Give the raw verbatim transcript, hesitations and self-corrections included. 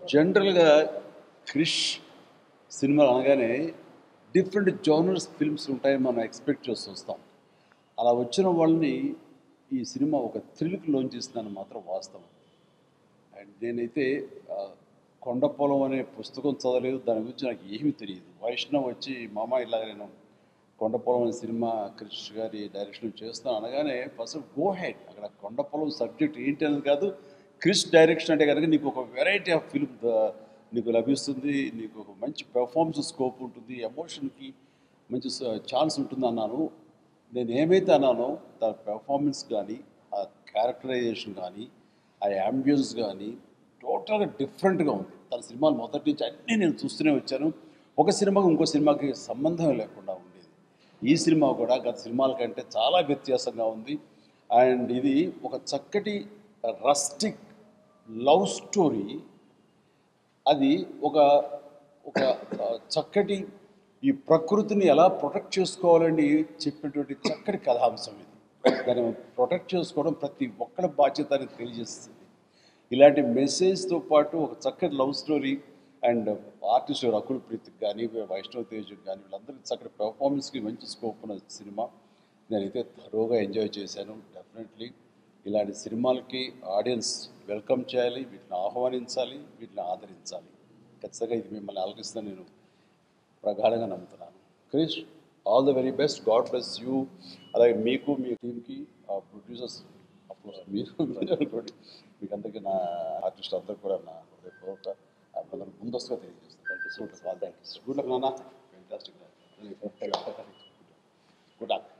జనరల్గా క్రిష్ సినిమా అనగానే different genres films ఉంటాయని మనం ఎక్స్పెక్ట్ చేస్తూ వస్తాం. అలా వచ్చిన వాళ్ళని ఈ సినిమా ఒక థ్రిల్కి లోంచి ఇస్తుందని మాత్రం వాస్తవం. అండ్ నేనైతే కొండపొలం అనే పుస్తకం చదవలేదు, దాని గురించి నాకు ఏమీ తెలియదు. వైష్ణవ్ వచ్చి మామ ఇలాగ నేను కొండపొలం అనే సినిమా క్రిష్ గారి డైరెక్షన్ చేస్తాను అనగానే ఫస్ట్ గో హెడ్, అక్కడ కొండపొలం సబ్జెక్ట్ ఏంటి అనేది కాదు, క్రిష్ డైరెక్షన్ అంటే కనుక నీకు ఒక వెరైటీ ఆఫ్ ఫిల్మ్ నీకు లభిస్తుంది, నీకు ఒక మంచి పెర్ఫార్మెన్స్ స్కోప్ ఉంటుంది, ఎమోషన్కి మంచి ఛాన్స్ ఉంటుంది అన్నాను. నేను ఏమైతే అన్నానో దాని పెర్ఫార్మెన్స్ కానీ, ఆ క్యారెక్టరైజేషన్ కానీ, ఆ యాంబియన్స్ కానీ టోటల్గా డిఫరెంట్గా ఉంది. తన సినిమాలు మొదటి నుంచి అన్నీ నేను చూస్తూనే వచ్చాను. ఒక సినిమాకి ఇంకో సినిమాకి సంబంధం లేకుండా ఉండేది. ఈ సినిమా కూడా గత సినిమాల కంటే చాలా వ్యత్యాసంగా ఉంది. అండ్ ఇది ఒక చక్కటి రస్టిక్ లవ్ స్టోరీ. అది ఒక ఒక చక్కటి ఈ ప్రకృతిని ఎలా ప్రొటెక్ట్ చేసుకోవాలని చెప్పినటువంటి చక్కటి కథాంశం ఇది. దాన్ని ప్రొటెక్ట్ చేసుకోవడం ప్రతి ఒక్కరి బాధ్యత అని తెలియజేస్తుంది. ఇలాంటి మెసేజ్తో పాటు ఒక చక్కటి love story and artist Rakul ప్రీత్కి కానీ, వైష్ణవ్ తేజ్కి కానీ, వీళ్ళందరికీ చక్కటి పెర్ఫార్మెన్స్కి మంచి స్కోప్ ఉన్న సినిమా. నేనైతే థరోగా ఎంజాయ్ చేశాను. డెఫినెట్లీ ఇలాంటి సినిమాలకి ఆడియన్స్ వెల్కమ్ చేయాలి, వీటిని ఆహ్వానించాలి, వీటిని ఆదరించాలి. ఖచ్చితంగా ఇది మిమ్మల్ని ఆలోచిస్తుందని నేను ప్రగాఢంగా నమ్ముతున్నాను. Krish, all the very best, god bless you. అలాగే మీకు, మీ టీంకి, ప్రొడ్యూసర్స్, అఫ్కోర్స్ మీరు అనుకోండి, మీకు అందరికీ, నా ఆర్టిస్ట్ అందరికీ కూడా నా హృదయపూర్వక అభినందనలు ముందస్తుగా తెలియజేస్తాను. Thank you so much. All thank you. Good luck నాన్న. ఫ్యాంటాస్టిక్. Good luck.